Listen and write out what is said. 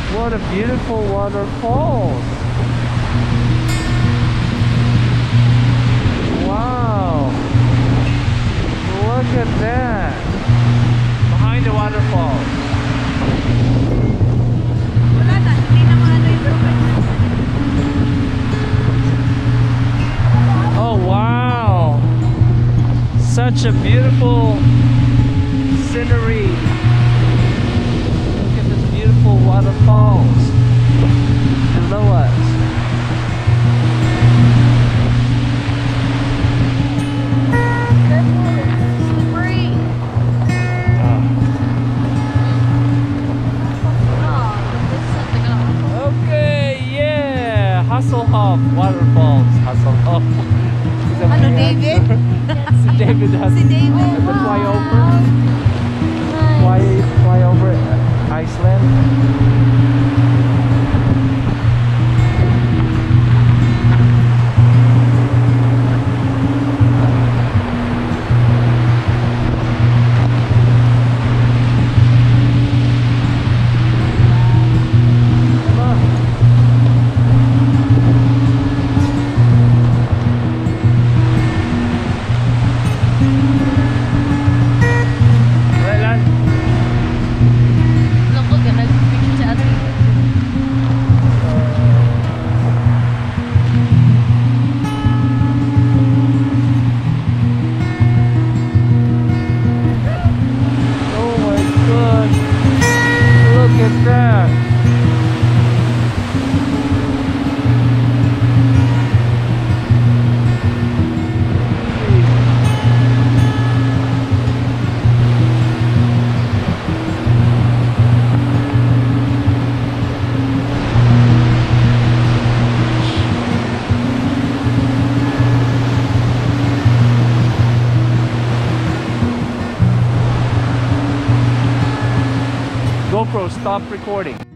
What a beautiful waterfall. Wow. Look at that. Behind the waterfall. Oh wow. Such a beautiful scenery. Look at this beautiful waterfalls below us. Waterfalls, Hasselhoff. Ano, David? Si David has Si David. the fly over Iceland. GoPro, stop recording.